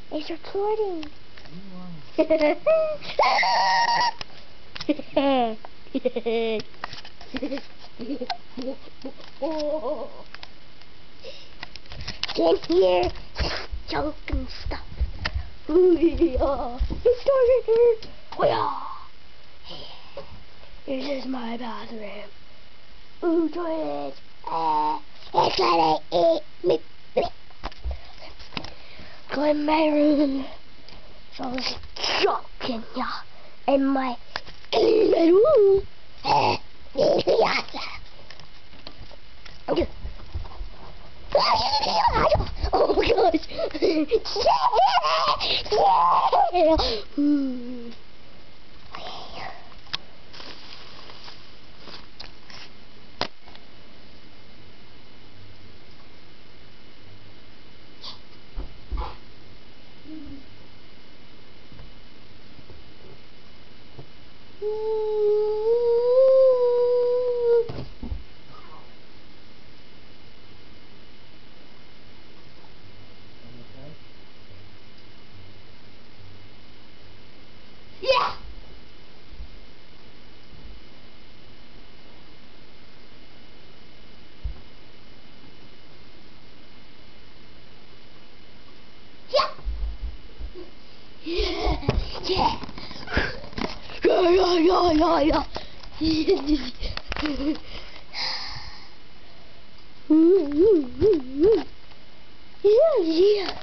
It's recording. Get here, joke and stuff. Ooh, yeah. It started. Oh, yeah. This is my bathroom. Ooh, toilet. It's gonna eat me. Go in my room. So I was joking, yeah. In my room. Oh gosh. Yeah. Yeah. Yeah. Yeah. Yeah.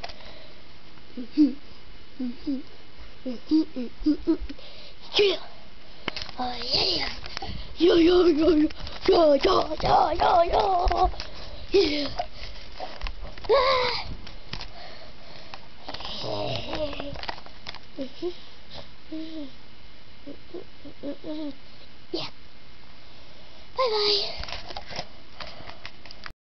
Yeah. Oh yeah. Yo. Yeah. Yeah. Bye bye.